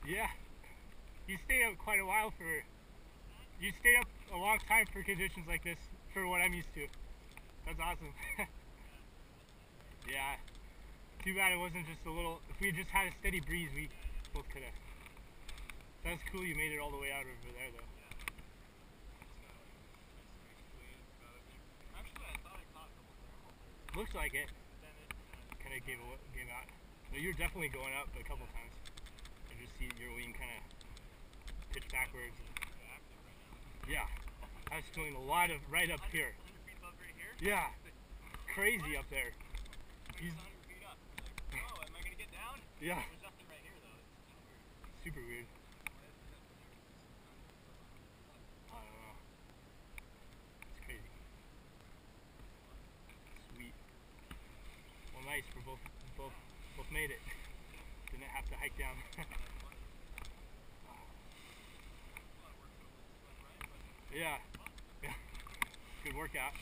Yeah. You stayed up quite a while for... You stayed up a long time for conditions like this, for what I'm used to. That's awesome. Yeah. Too bad it wasn't just a little... If we had just had a steady breeze, we both could have. That's cool you made it all the way out over there, though. Looks like it. Kind of gave out. No, you're definitely going up a couple times. I just see your wing kind of pitch backwards. Yeah. I was feeling a lot of right up here. Yeah. Crazy up there. He's... Oh, am I going to get down? Yeah. There's nothing right here, though. It's super weird. I don't know. It's crazy. Sweet. Well, nice. We both made it. Didn't have to hike down. Yeah. Yeah. Good workout.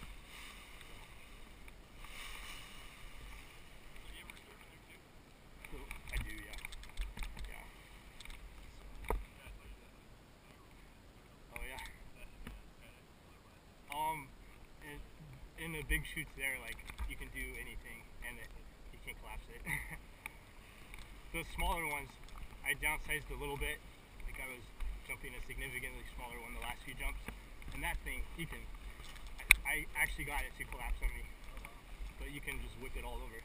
I do, yeah. Yeah. Oh yeah. In the big chutes there, like you can do anything, and you can't collapse it. Those smaller ones, I downsized a little bit. Like I was jumping a significantly smaller one the last few jumps, and that thing, you can. I actually got it to collapse on me, but you can just whip it all over.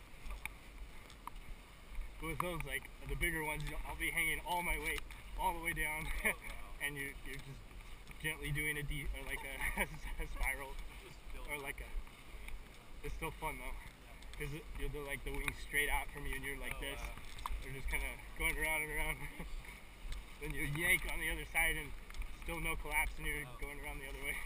But with those, like the bigger ones, I'll be hanging all my weight all the way down, and you're just gently doing a spiral, or like a. It's still fun though, because you're like the wings straight out from you, and you're like this. They're just kind of going around and around. Then you yank on the other side, and still no collapse, and you're going around the other way.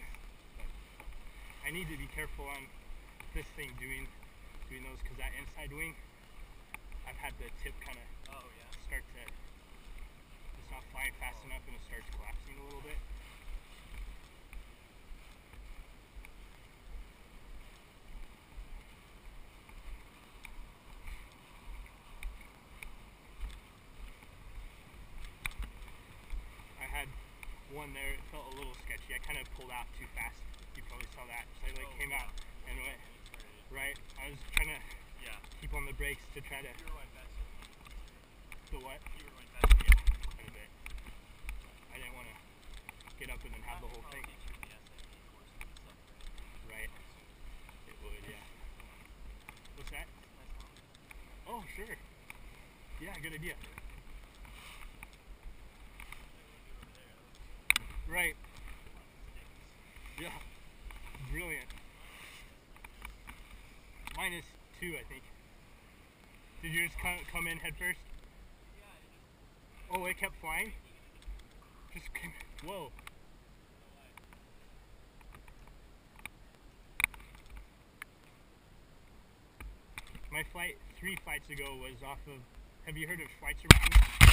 I need to be careful on this thing doing those, because that inside wing, I've had the tip kind of start to, it's not flying fast enough and it starts collapsing a little bit. I had one there, it felt a little sketchy. I kind of pulled out too fast. You probably saw that. So I came out and went right. I was trying to keep on the brakes to try to. You were going faster. The what? You were going faster. Yeah, quite a bit. I didn't want to get up and then have the whole thing. Right. It would, yeah. What's that? Oh, sure. Yeah, good idea. Right. Yeah. Brilliant. -2, I think. Did yours come in head first? Oh, it kept flying? Just came. Whoa. My flight 3 flights ago was off of. Have you heard of Schweitzer Mountain?